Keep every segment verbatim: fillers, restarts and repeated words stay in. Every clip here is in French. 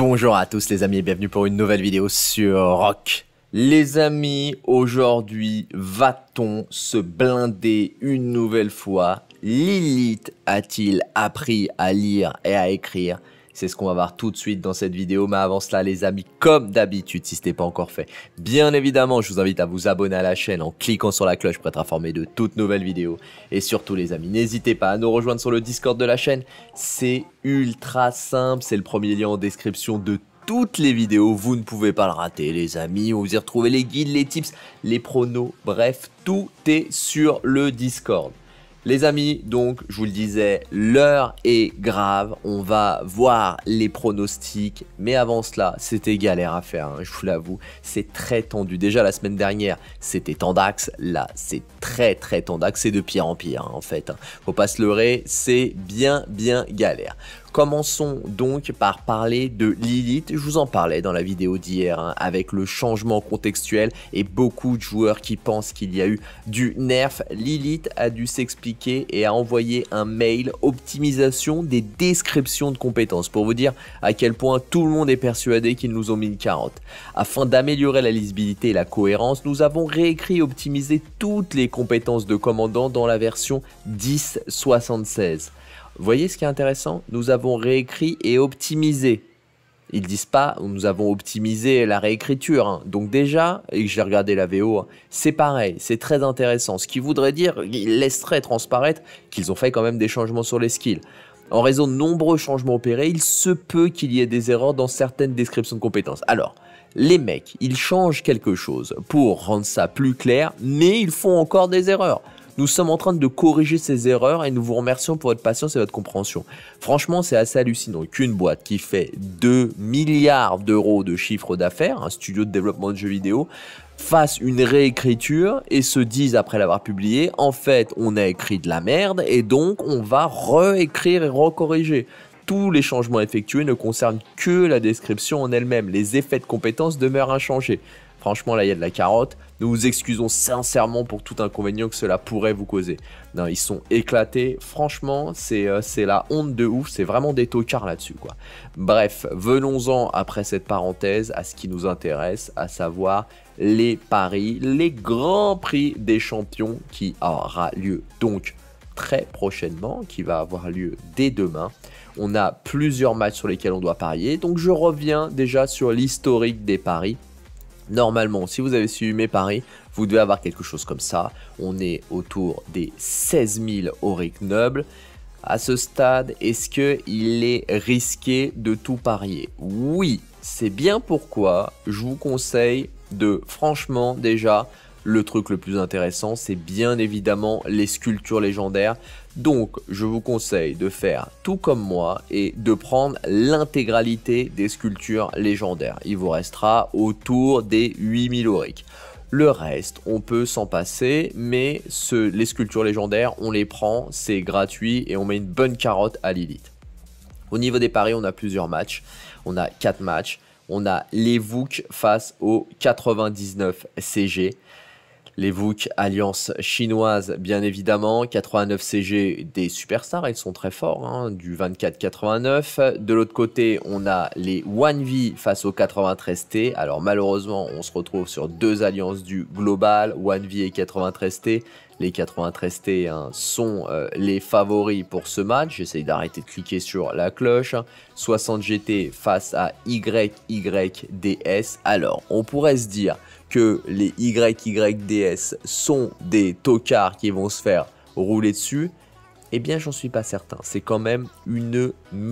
Bonjour à tous les amis et bienvenue pour une nouvelle vidéo sur Rock. Les amis, aujourd'hui, va-t-on se blinder une nouvelle fois? Lilith a-t-il appris à lire et à écrire? C'est ce qu'on va voir tout de suite dans cette vidéo, mais avant cela les amis, comme d'habitude, si ce n'est pas encore fait, bien évidemment, je vous invite à vous abonner à la chaîne en cliquant sur la cloche pour être informé de toutes nouvelles vidéos. Et surtout les amis, n'hésitez pas à nous rejoindre sur le Discord de la chaîne, c'est ultra simple, c'est le premier lien en description de toutes les vidéos, vous ne pouvez pas le rater les amis, vous y retrouvez les guides, les tips, les pronos, bref, tout est sur le Discord. Les amis, donc, je vous le disais, l'heure est grave, on va voir les pronostics, mais avant cela, c'était galère à faire, hein, je vous l'avoue, c'est très tendu. Déjà, la semaine dernière, c'était tendax, là, c'est très très tendax, c'est de pire en pire, hein, en fait. Hein. Faut pas se leurrer, c'est bien bien galère. Commençons donc par parler de Lilith, je vous en parlais dans la vidéo d'hier, hein, avec le changement contextuel et beaucoup de joueurs qui pensent qu'il y a eu du nerf. Lilith a dû s'expliquer et a envoyé un mail optimisation des descriptions de compétences pour vous dire à quel point tout le monde est persuadé qu'ils nous ont mis une carotte. Afin d'améliorer la lisibilité et la cohérence, nous avons réécrit et optimisé toutes les compétences de commandant dans la version dix soixante-seize. Vous voyez ce qui est intéressant? Nous avons réécrit et optimisé. Ils disent pas nous avons optimisé la réécriture. Hein. Donc déjà, et j'ai regardé la V O, hein, c'est pareil, c'est très intéressant. Ce qui voudrait dire, ils laisseraient transparaître qu'ils ont fait quand même des changements sur les skills. En raison de nombreux changements opérés, il se peut qu'il y ait des erreurs dans certaines descriptions de compétences. Alors, les mecs, ils changent quelque chose pour rendre ça plus clair, mais ils font encore des erreurs. Nous sommes en train de corriger ces erreurs et nous vous remercions pour votre patience et votre compréhension. Franchement, c'est assez hallucinant qu'une boîte qui fait deux milliards d'euros de chiffre d'affaires, un studio de développement de jeux vidéo, fasse une réécriture et se dise après l'avoir publié, en fait, on a écrit de la merde et donc on va réécrire et recorriger. Tous les changements effectués ne concernent que la description en elle-même. Les effets de compétences demeurent inchangés. Franchement, là, il y a de la carotte. Nous vous excusons sincèrement pour tout inconvénient que cela pourrait vous causer. Non, ils sont éclatés. Franchement, c'est euh, c'est la honte de ouf. C'est vraiment des tocards là-dessus, quoi. Bref, venons-en après cette parenthèse à ce qui nous intéresse, à savoir les paris, les grands prix des champions qui aura lieu donc très prochainement, qui va avoir lieu dès demain. On a plusieurs matchs sur lesquels on doit parier. Donc, je reviens déjà sur l'historique des paris. Normalement, si vous avez suivi mes paris, vous devez avoir quelque chose comme ça. On est autour des seize mille auric nobles. À ce stade, est-ce qu'il est risqué de tout parier? Oui, c'est bien pourquoi je vous conseille de, franchement, déjà, le truc le plus intéressant, c'est bien évidemment les sculptures légendaires. Donc, je vous conseille de faire tout comme moi et de prendre l'intégralité des sculptures légendaires. Il vous restera autour des huit mille auric. Le reste, on peut s'en passer, mais ce, les sculptures légendaires, on les prend, c'est gratuit et on met une bonne carotte à Lilith. Au niveau des paris, on a plusieurs matchs. On a quatre matchs. On a les V O O C face aux quatre-vingt-dix-neuf C G. Les V O O C, alliance chinoise bien évidemment, quatre-vingt-neuf C G des superstars, ils sont très forts, hein, du vingt-quatre quatre-vingt-neuf. De l'autre côté, on a les un V face au quatre-vingt-treize T. Alors malheureusement, on se retrouve sur deux alliances du global, un V et quatre-vingt-treize T. Les quatre-vingt-treize T hein, sont euh, les favoris pour ce match. J'essaye d'arrêter de cliquer sur la cloche. soixante G T face à Y Y D S. Alors, on pourrait se dire que les Y Y D S sont des tocards qui vont se faire rouler dessus. Eh bien, j'en suis pas certain. C'est quand même une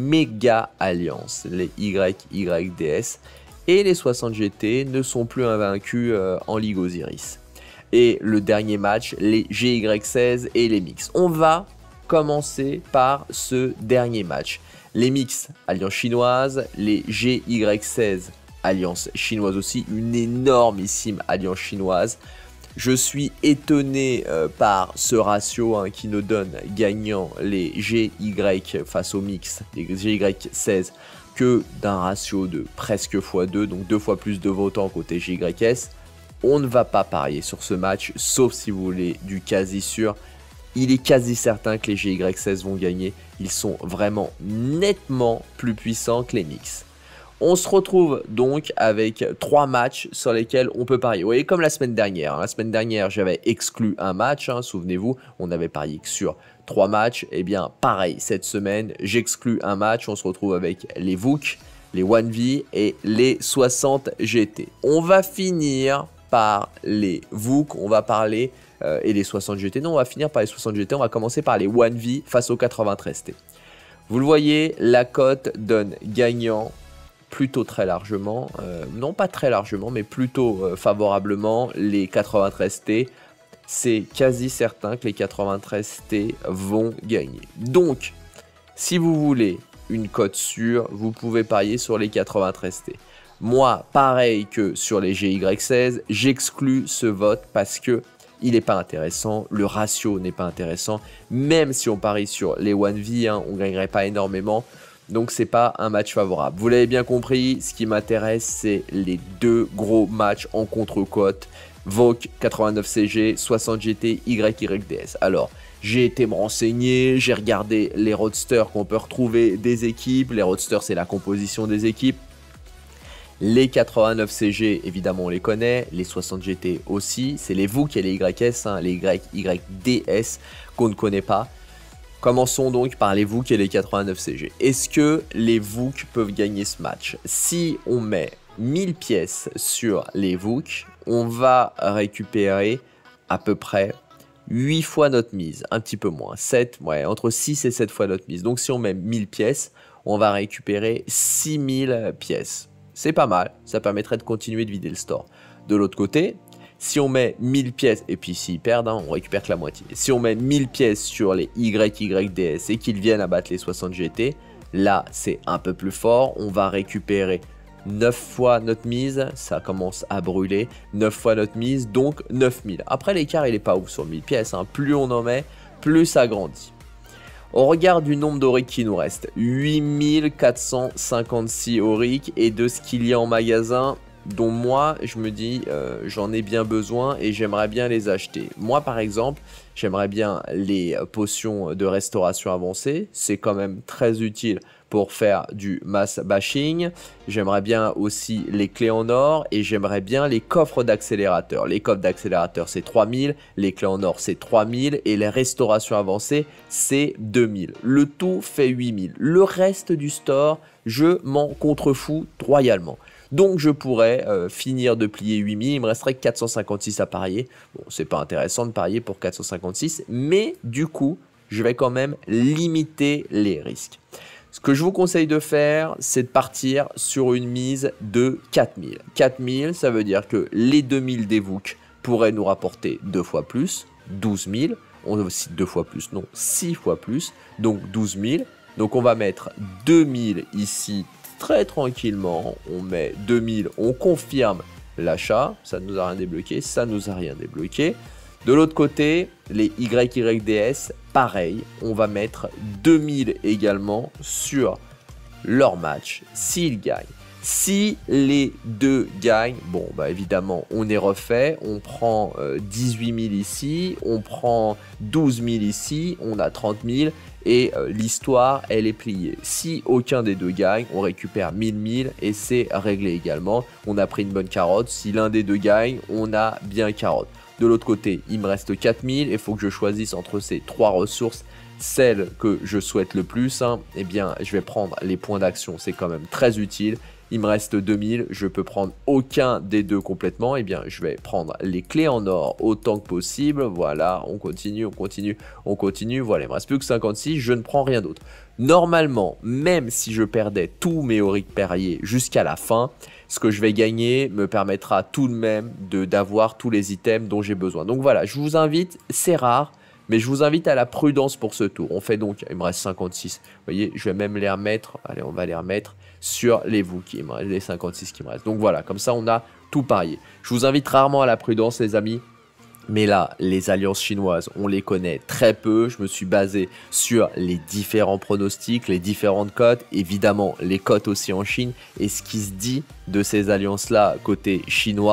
méga alliance, les Y Y D S. Et les soixante G T ne sont plus invaincus euh, en Ligue Osiris. Et le dernier match, les G Y seize et les mix. On va commencer par ce dernier match. Les mix, alliance chinoise, les G Y seize, alliance chinoise aussi, une énormissime alliance chinoise. Je suis étonné euh, par ce ratio hein, qui nous donne gagnant les G Y face aux mix, les G Y seize, que d'un ratio de presque fois deux, donc deux fois plus de votants côté G Y S. On ne va pas parier sur ce match, sauf si vous voulez du quasi sûr. Il est quasi certain que les G Y seize vont gagner. Ils sont vraiment nettement plus puissants que les mix. On se retrouve donc avec trois matchs sur lesquels on peut parier. Vous voyez, comme la semaine dernière. La semaine dernière, j'avais exclu un match. Hein, souvenez-vous, on avait parié que sur trois matchs. Eh bien, pareil, cette semaine, j'exclus un match. On se retrouve avec les V O O C, les one V et les soixante G T. On va finir par les V O O C. On va parler... Euh, et les soixante G T. Non, on va finir par les soixante G T. On va commencer par les one V face aux quatre-vingt-treize T. Vous le voyez, la cote donne gagnant plutôt très largement. Euh, non, pas très largement, mais plutôt euh, favorablement les quatre-vingt-treize T. C'est quasi certain que les quatre-vingt-treize T vont gagner. Donc, si vous voulez une cote sûre, vous pouvez parier sur les quatre-vingt-treize T. Moi, pareil que sur les G Y seize, j'exclus ce vote parce que il n'est pas intéressant, le ratio n'est pas intéressant, même si on parie sur les one V, hein, on ne gagnerait pas énormément, donc c'est pas un match favorable. Vous l'avez bien compris, ce qui m'intéresse, c'est les deux gros matchs en contre-cote, V O O C quatre-vingt-neuf C G, soixante G T, Y Y D S. Alors, j'ai été me renseigner, j'ai regardé les roadsters qu'on peut retrouver des équipes, les roadsters c'est la composition des équipes. Les quatre-vingt-neuf C G, évidemment, on les connaît. Les soixante G T aussi. C'est les V O O C et les Y S, hein, les Y Y D S qu'on ne connaît pas. Commençons donc par les V O O C et les quatre-vingt-neuf C G. Est-ce que les V O O C peuvent gagner ce match? Si on met mille pièces sur les V O O C, on va récupérer à peu près huit fois notre mise. Un petit peu moins. sept, ouais, entre six et sept fois notre mise. Donc si on met mille pièces, on va récupérer six mille pièces. C'est pas mal, ça permettrait de continuer de vider le store. De l'autre côté, si on met mille pièces, et puis s'ils perdent, hein, on récupère que la moitié. Si on met mille pièces sur les Y Y D S et qu'ils viennent abattre les soixante G T, là c'est un peu plus fort, on va récupérer neuf fois notre mise, ça commence à brûler, neuf fois notre mise, donc neuf mille. Après l'écart il est pas ouf sur mille pièces, hein. Plus on en met, plus ça grandit. Au regard du nombre d'Auric qui nous reste, huit mille quatre cent cinquante-six Auric et de ce qu'il y a en magasin, dont moi, je me dis, euh, j'en ai bien besoin et j'aimerais bien les acheter. Moi, par exemple, j'aimerais bien les potions de restauration avancée. C'est quand même très utile pour faire du mass bashing. J'aimerais bien aussi les clés en or et j'aimerais bien les coffres d'accélérateur. Les coffres d'accélérateur, c'est trois mille. Les clés en or, c'est trois mille. Et les restaurations avancées, c'est deux mille. Le tout fait huit mille. Le reste du store, je m'en contrefous royalement. Donc je pourrais euh, finir de plier huit mille, il me resterait quatre cent cinquante-six à parier. Bon, c'est pas intéressant de parier pour quatre cent cinquante-six, mais du coup, je vais quand même limiter les risques. Ce que je vous conseille de faire, c'est de partir sur une mise de quatre mille. quatre mille, ça veut dire que les deux mille des V O O C pourraient nous rapporter deux fois plus, douze mille. On aussi deux fois plus, non, six fois plus, donc douze mille. Donc on va mettre deux mille ici très tranquillement. On met deux mille, on confirme l'achat. Ça ne nous a rien débloqué, ça ne nous a rien débloqué. De l'autre côté, les Y Y D S, pareil, on va mettre deux mille également sur leur match s'ils gagnent. Si les deux gagnent, bon bah évidemment on est refait, on prend euh, dix-huit mille ici, on prend douze mille ici, on a trente mille et euh, l'histoire elle est pliée. Si aucun des deux gagne, on récupère mille mille et c'est réglé également. On a pris une bonne carotte, si l'un des deux gagne, on a bien carotte. De l'autre côté, il me reste quatre mille et il faut que je choisisse entre ces trois ressources celle que je souhaite le plus. Hein. Eh bien, je vais prendre les points d'action, c'est quand même très utile. Il me reste deux mille, je peux prendre aucun des deux complètement. Eh bien, je vais prendre les clés en or autant que possible. Voilà, on continue, on continue, on continue. Voilà, il me reste plus que cinquante-six, je ne prends rien d'autre. Normalement, même si je perdais tous mes Auric Perrier jusqu'à la fin, ce que je vais gagner me permettra tout de même de d'avoir tous les items dont j'ai besoin. Donc voilà, je vous invite, c'est rare, mais je vous invite à la prudence pour ce tour. On fait donc, il me reste cinquante-six. Vous voyez, je vais même les remettre. Allez, on va les remettre sur les V O O C, les cinquante-six qui me restent. Donc voilà, comme ça, on a tout parié. Je vous invite rarement à la prudence, les amis. Mais là, les alliances chinoises, on les connaît très peu. Je me suis basé sur les différents pronostics, les différentes cotes. Évidemment, les cotes aussi en Chine. Et ce qui se dit de ces alliances-là côté chinois.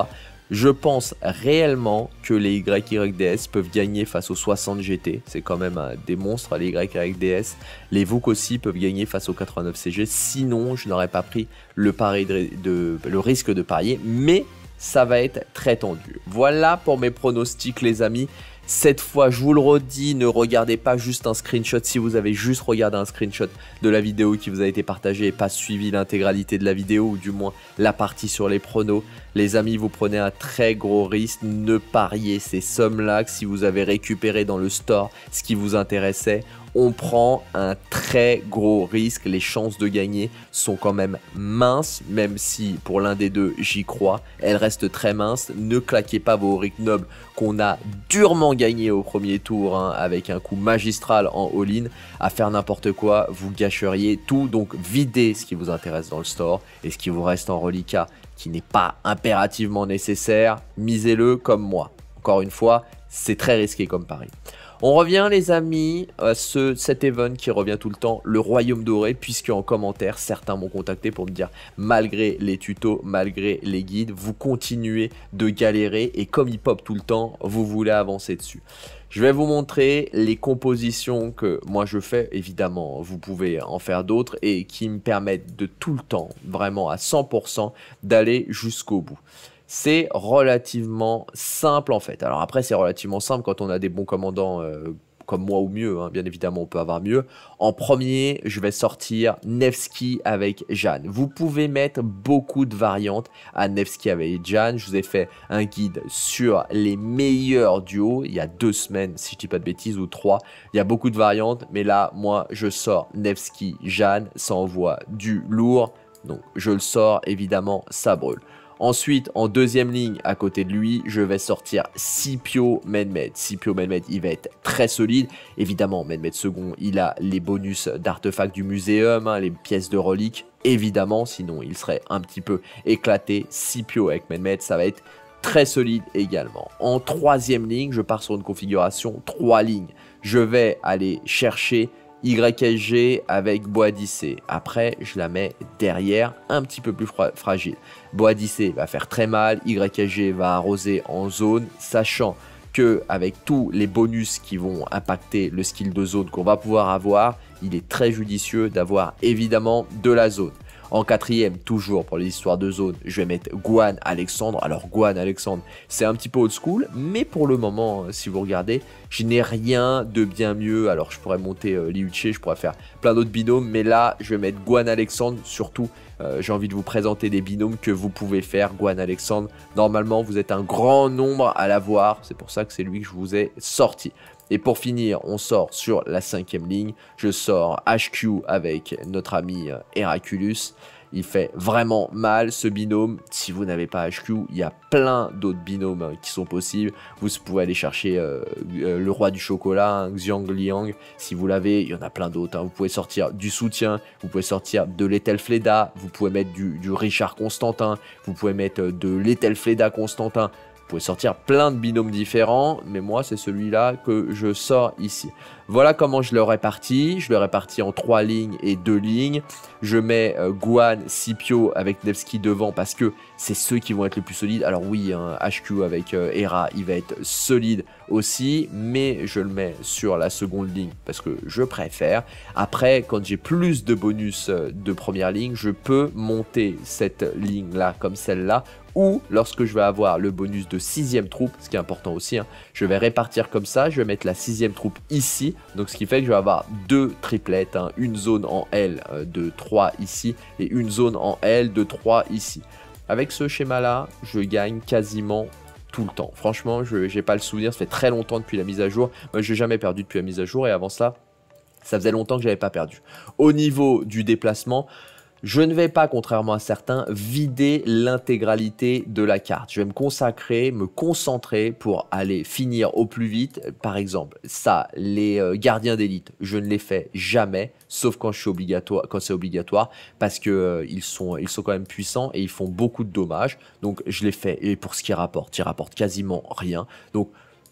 Je pense réellement que les Y Y D S peuvent gagner face aux soixante G T. C'est quand même euh, des monstres, les Y Y D S. Les V O O K aussi peuvent gagner face aux quatre-vingt-neuf C G. Sinon, je n'aurais pas pris le, pari de, de, le risque de parier. Mais ça va être très tendu. Voilà pour mes pronostics, les amis. Cette fois, je vous le redis, ne regardez pas juste un screenshot. Si vous avez juste regardé un screenshot de la vidéo qui vous a été partagée et pas suivi l'intégralité de la vidéo, ou du moins la partie sur les pronos, les amis, vous prenez un très gros risque. Ne pariez ces sommes-là que si vous avez récupéré dans le store ce qui vous intéressait. On prend un très gros risque, les chances de gagner sont quand même minces, même si pour l'un des deux j'y crois, elles restent très minces. Ne claquez pas vos Rick Noble qu'on a durement gagné au premier tour hein, avec un coup magistral en all-in. À faire n'importe quoi, vous gâcheriez tout, donc videz ce qui vous intéresse dans le store et ce qui vous reste en reliquat qui n'est pas impérativement nécessaire, misez-le comme moi. Encore une fois, c'est très risqué comme pari. On revient les amis à ce, cet event qui revient tout le temps, le Royaume Doré, puisque en commentaire, certains m'ont contacté pour me dire malgré les tutos, malgré les guides, vous continuez de galérer et comme il pop tout le temps, vous voulez avancer dessus. Je vais vous montrer les compositions que moi je fais, évidemment vous pouvez en faire d'autres et qui me permettent de tout le temps, vraiment à cent pour cent, d'aller jusqu'au bout. C'est relativement simple en fait. Alors après c'est relativement simple quand on a des bons commandants euh, comme moi ou mieux, hein. Bien évidemment on peut avoir mieux. En premier je vais sortir Nevsky avec Jeanne. Vous pouvez mettre beaucoup de variantes à Nevsky avec Jeanne. Je vous ai fait un guide sur les meilleurs duos il y a deux semaines si je dis pas de bêtises ou trois. Il y a beaucoup de variantes mais là moi je sors Nevsky Jeanne, ça envoie du lourd. Donc je le sors évidemment ça brûle. Ensuite, en deuxième ligne, à côté de lui, je vais sortir Scipio Mehmed. Scipio Mehmed, il va être très solide. Évidemment, Mehmed second, il a les bonus d'artefacts du muséum, hein, les pièces de reliques. Évidemment, sinon il serait un petit peu éclaté. Scipio avec Mehmed, ça va être très solide également. En troisième ligne, je pars sur une configuration trois lignes. Je vais aller chercher Y S G avec Boadicée. Après, je la mets derrière, un petit peu plus fra fragile. Boadicée va faire très mal, Y S G va arroser en zone, sachant que avec tous les bonus qui vont impacter le skill de zone qu'on va pouvoir avoir, il est très judicieux d'avoir évidemment de la zone. En quatrième, toujours pour les histoires de zone, je vais mettre Guan Alexandre. Alors Guan Alexandre, c'est un petit peu old school, mais pour le moment, si vous regardez, je n'ai rien de bien mieux. Alors je pourrais monter euh, Liu Che, je pourrais faire plein d'autres binômes, mais là, je vais mettre Guan Alexandre. Surtout, euh, j'ai envie de vous présenter des binômes que vous pouvez faire. Guan Alexandre, normalement, vous êtes un grand nombre à l'avoir. C'est pour ça que c'est lui que je vous ai sorti. Et pour finir, on sort sur la cinquième ligne. Je sors H Q avec notre ami Heraclius. Il fait vraiment mal ce binôme. Si vous n'avez pas H Q, il y a plein d'autres binômes qui sont possibles. Vous pouvez aller chercher euh, euh, le roi du chocolat, hein, Xiang Liang. Si vous l'avez, il y en a plein d'autres. Hein. Vous pouvez sortir du soutien, vous pouvez sortir de l'Ethelfleda, vous pouvez mettre du, du Richard Constantin, vous pouvez mettre de l'Ethelfleda Constantin. Vous pouvez sortir plein de binômes différents, mais moi c'est celui-là que je sors ici. Voilà comment je le répartis. Je le répartis en trois lignes et deux lignes. Je mets euh, Guan, Scipio avec Nevsky devant parce que c'est ceux qui vont être les plus solides. Alors oui, hein, H Q avec euh, Hera, il va être solide aussi, mais je le mets sur la seconde ligne parce que je préfère. Après, quand j'ai plus de bonus euh, de première ligne, je peux monter cette ligne-là comme celle-là. Ou lorsque je vais avoir le bonus de sixième troupe, ce qui est important aussi, hein, je vais répartir comme ça, je vais mettre la sixième troupe ici, donc ce qui fait que je vais avoir deux triplettes, hein, une zone en L euh, de trois ici et une zone en L de trois ici. Avec ce schéma-là, je gagne quasiment tout le temps. Franchement, je n'ai pas le souvenir, ça fait très longtemps depuis la mise à jour. Moi, je n'ai jamais perdu depuis la mise à jour et avant ça, ça faisait longtemps que je n'avais pas perdu. Au niveau du déplacement, je ne vais pas, contrairement à certains, vider l'intégralité de la carte. Je vais me consacrer, me concentrer pour aller finir au plus vite. Par exemple, ça, les euh, gardiens d'élite, je ne les fais jamais, sauf quand je suis obligatoire, quand c'est obligatoire, parce que euh, ils sont, ils sont quand même puissants et ils font beaucoup de dommages. Donc je les fais. Et pour ce qui rapporte, ils rapportent quasiment rien. Donc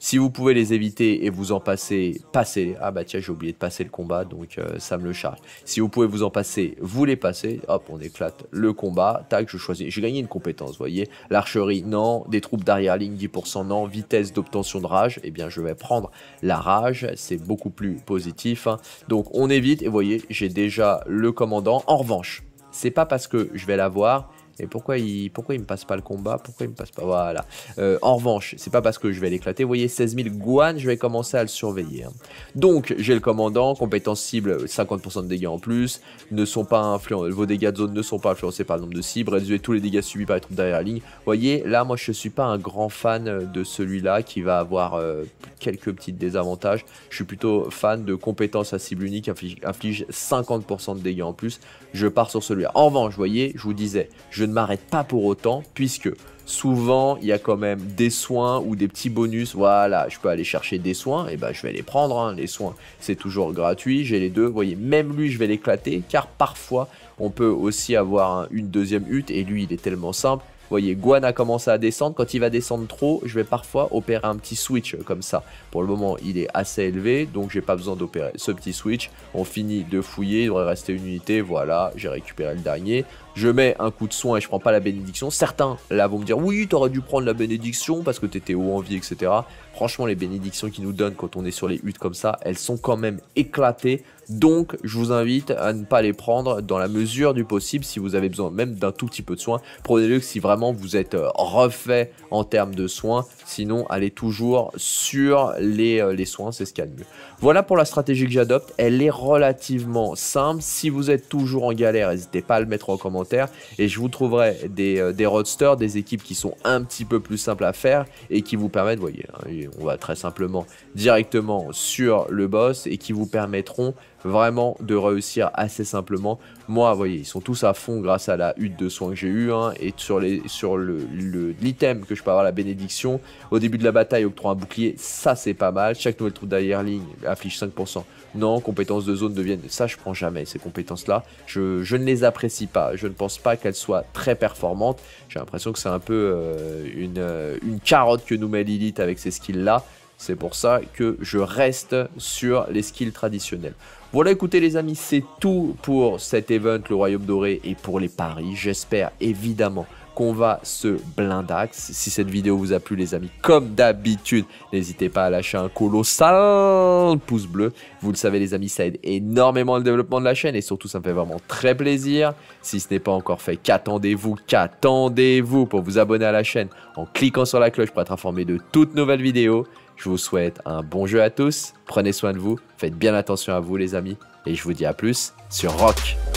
Si vous pouvez les éviter et vous en passer, passez. Ah bah tiens, j'ai oublié de passer le combat, donc euh, ça me le charge. Si vous pouvez vous en passer, vous les passez. Hop, on éclate le combat. Tac, je choisis. J'ai gagné une compétence, vous voyez. L'archerie, non. Des troupes d'arrière-ligne, dix pour cent, non. Vitesse d'obtention de rage, eh bien je vais prendre la rage. C'est beaucoup plus positif. Hein. Donc on évite, et vous voyez, j'ai déjà le commandant. En revanche, c'est pas parce que je vais l'avoir. Et pourquoi il, pourquoi il me passe pas le combat? Pourquoi il me passe pas? Voilà. Euh, en revanche, c'est pas parce que je vais l'éclater. Vous voyez, seize mille Guan, je vais commencer à le surveiller. Hein. Donc, j'ai le commandant, compétence cible, cinquante pour cent de dégâts en plus. Ne sont pas influencés. Vos dégâts de zone ne sont pas influencés par le nombre de cibles. Réduisez tous les dégâts subis par les troupes derrière la ligne. Vous voyez, là, moi, je suis pas un grand fan de celui-là qui va avoir euh, quelques petits désavantages. Je suis plutôt fan de compétences à cible unique, inflige, inflige cinquante pour cent de dégâts en plus. Je pars sur celui-là. En revanche, vous voyez, je vous disais, je ne m'arrête pas pour autant, puisque souvent, il y a quand même des soins ou des petits bonus. Voilà, je peux aller chercher des soins, et ben je vais les prendre. Hein. Les soins, c'est toujours gratuit. J'ai les deux. Vous voyez, même lui, je vais l'éclater, car parfois, on peut aussi avoir hein, une deuxième hutte, et lui, il est tellement simple. Vous voyez, Guan a commencé à descendre. Quand il va descendre trop, je vais parfois opérer un petit switch comme ça. Pour le moment, il est assez élevé, donc j'ai pas besoin d'opérer ce petit switch. On finit de fouiller, il devrait rester une unité. Voilà, j'ai récupéré le dernier. Je mets un coup de soin et je prends pas la bénédiction. Certains, là, vont me dire, oui, t'aurais dû prendre la bénédiction parce que t'étais haut en vie, et cetera. Franchement, les bénédictions qu'ils nous donnent quand on est sur les huttes comme ça, elles sont quand même éclatées. Donc, je vous invite à ne pas les prendre dans la mesure du possible. Si vous avez besoin même d'un tout petit peu de soin, prenez-le si vraiment vous êtes refait en termes de soins. Sinon, allez toujours sur les, euh, les soins, c'est ce qu'il y a de mieux. Voilà pour la stratégie que j'adopte. Elle est relativement simple. Si vous êtes toujours en galère, n'hésitez pas à le mettre en commentaire. Et je vous trouverai des, euh, des roadsters, des équipes qui sont un petit peu plus simples à faire et qui vous permettent, vous voyez, hein, on va très simplement directement sur le boss et qui vous permettront vraiment de réussir assez simplement. Moi, vous voyez, ils sont tous à fond grâce à la hutte de soins que j'ai eu hein, et sur les sur le l'item que je peux avoir la bénédiction. Au début de la bataille, octroie un bouclier, ça c'est pas mal. Chaque nouvelle troupe derrière ligne affiche cinq pour cent. Non, compétences de zone deviennent... Ça, je prends jamais ces compétences-là. Je, je ne les apprécie pas. Je ne pense pas qu'elles soient très performantes. J'ai l'impression que c'est un peu euh, une, euh, une carotte que nous met Lilith avec ces skills-là. C'est pour ça que je reste sur les skills traditionnels. Voilà, écoutez les amis, c'est tout pour cet event, le Royaume Doré, et pour les paris. J'espère évidemment qu'on va se blindax. Si cette vidéo vous a plu les amis, comme d'habitude, n'hésitez pas à lâcher un colossal pouce bleu. Vous le savez les amis, ça aide énormément le développement de la chaîne et surtout ça me fait vraiment très plaisir. Si ce n'est pas encore fait, qu'attendez-vous, qu'attendez-vous pour vous abonner à la chaîne en cliquant sur la cloche pour être informé de toutes nouvelles vidéos. Je vous souhaite un bon jeu à tous, prenez soin de vous, faites bien attention à vous les amis et je vous dis à plus sur Rock.